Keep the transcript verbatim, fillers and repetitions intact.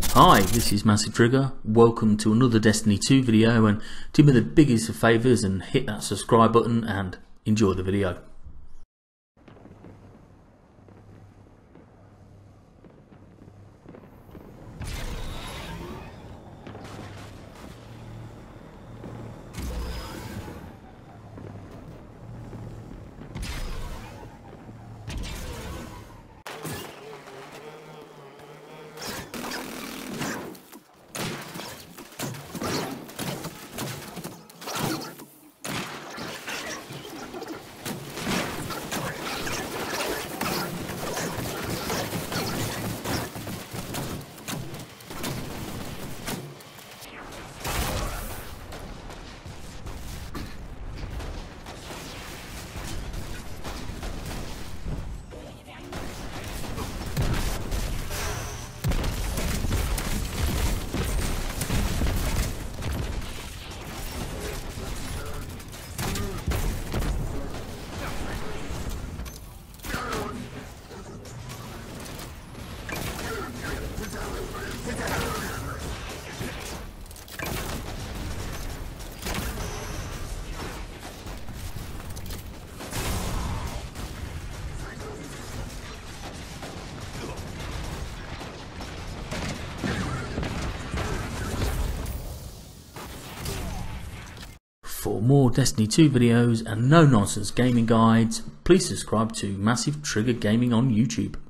Hi, this is Massive Trigger. Welcome to another Destiny two video, and do me the biggest of favours and hit that subscribe button and enjoy the video. For more Destiny two videos and no nonsense gaming guides, please subscribe to Massive Trigger Gaming on YouTube.